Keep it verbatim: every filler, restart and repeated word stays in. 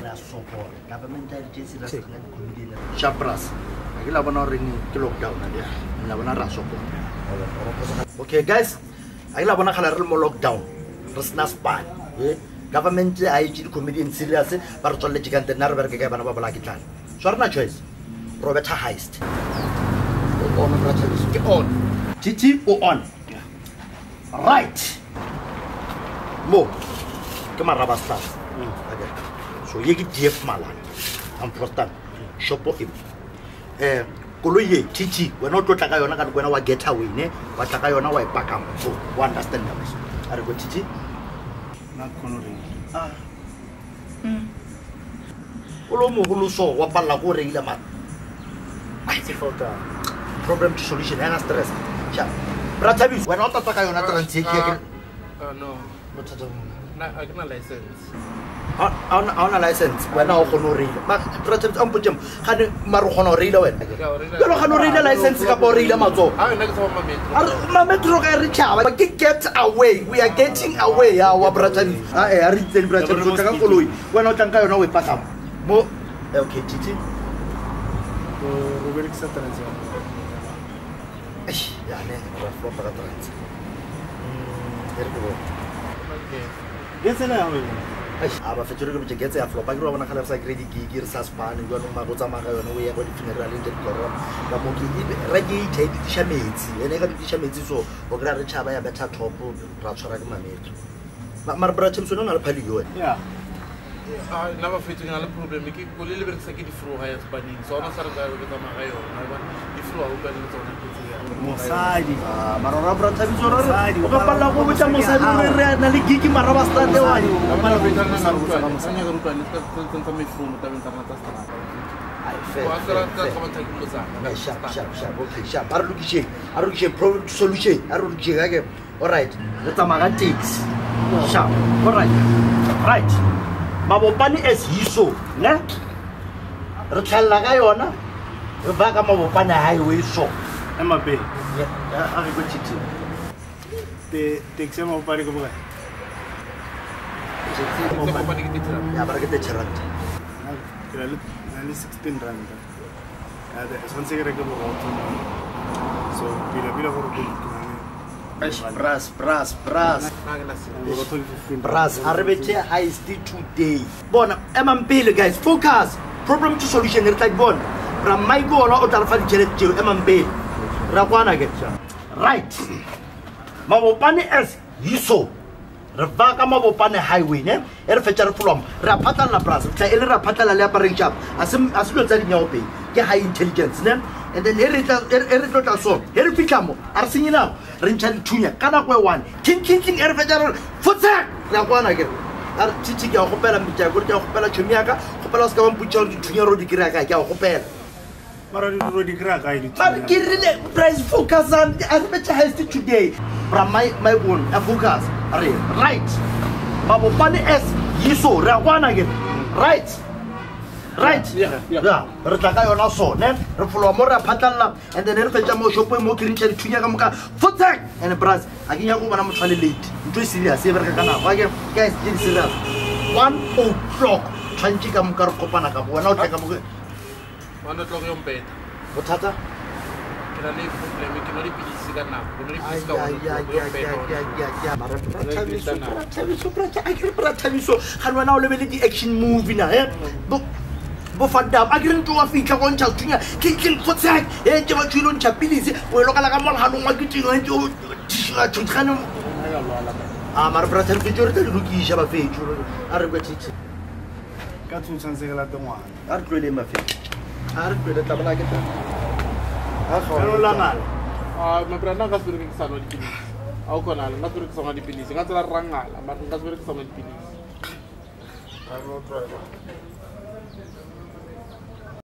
la support government agency la tsena di comedian Chapras ke la bona re ni ke lockdown ya la bona ra support okay guys I la bona khala re mo lockdown re sna span eh government I G comedian serious ba re tswelle jikante nna re bereke ka bana ba bola ke tlala so rena choice Robert Heist on on T T on right mo ke maraba stars so ye ke D F Malana important shopo e eh koloye T T wena o tlotla ka yona ka wena wa get away ne wa tla ka yona wa ipaka so wa understand that are go T T na konori ah mm olo mo go so wa palla go re ile man ai se fota problem to solution and stress sha brother bis wena o tla ka yona transi ke ke no mo tata na I get a license on on a license wena o gone o reile ma brother am putem ga ne ma re gone o reile wena ke lo gane o reile license ka bo reile matso a nna ke sa ma metro ma metro ka re chaba ke get away we are getting away ya wa brother ah eh a re tseng brother o tla ka koloi wena o tla ka yona o e paka mo okay titi Robert sa transi eh ya ne ra flo para transi mm ergo Getse na ho ai aba fetjore ke getse ya flop ke ro bona khala sa credit gig re sa spane go no ma go tsama ga yona o ya go di funeral le program ka mo ke re ke ite di tshametsi ene ka di tshametsi so o gra re chaba ya beta top ra tshwara ke mametso ma mar bra tshemso no na le phali yo ya ah na ba fetjore na le problem ke go le le berekisa ke di fro ha ya spane so ona sa re ga go tsama ga yona ba di fro ha o ka le tsona ke tsi ya mosadi ah marora bra tshemso re o ka palla go botsa mosadi re na le gig maraba sta de wa ma ba fetjore na ruta na sanya ga ruta ne ka tsentsa me fro mo ta benta na ta sta ai fe wa tsara ka komanta ke motsa na sharp sharp sharp okay sharp aru kishe aru kishe problem solution aru kishe ga ke all right re tsama ga taxi sharp all right right mabopane as hiso ne re tlhalla ka yona re ba ka mabopane highway so emabe ya a re go tshitse te taxi mo pare go boga ya ba re ke te tshiranta ke le na sixteen rand ya de son se re go boga so pila pila go go Bras, bras, bras. Bras, Arbete Heist today. Bona, Emampele guys, focus. Problem to solution, it's like bon. From my goal, or Tarfan Jared to Emampele. Rakwana get right. Mabopane as Yiso. Ravaka Mabopane highway, ne? Air fetcher from Rapata la Bras, Taylor Rapata la Labaring Chap, as soon as you tell me, get high intelligence, ne? And then here it is not so. Here we come. Arsing now. Rinchan Tunya. Kana kwe one. King king king. Here federal. Footsack. Na one again. Ar chichi ya hopela mita. Gurja hopela chumiaka. Hopela skawan puchar Tunya rodi kiraka. Ya hopela. Mara rodi kiraka. Mar kirine price focus on. As much as today. From my my one. A focus. Are right. Mabo pani es yiso. Ra one again. Right. Right, yeah, yeah. Re tla ka yona so ne re folwa mo re phatalla and then re fetsa mo shopo mo kirintsha dithunya ka moka fotek and bras a ke nya go bona mo tshwane late ntwe serious e bereka kana ba ke guys ke serious one o'clock tshwantse ka moka re kopana ka bona o tla ka mo one o'clock yo mpeta bothata ke na le problem ke no le pilisi ka nako ke no le pilisi ka ya ya ya ya ya ya mara thabiso thabiso brata a ke brata thabiso ga nwana o lebele di action movie na eh bo fadam agrin to afika go ntsa tsunya king fotsek e ke ba tshilo ntsa pilisi o lo kala ka mo hano ngwa kitino e o tshila tshana a mar brother picture te lukisha ba fethu a re kwetsi ka tshutsa se la tengwana a re tlwele mafe a re tlwele tla bala ke ta a go la ngala a ma brana ka spire ke sano dipilisi a o kona la spire ke sano dipilisi ka tsela rangala ma ka spire ke sano dipilisi a no try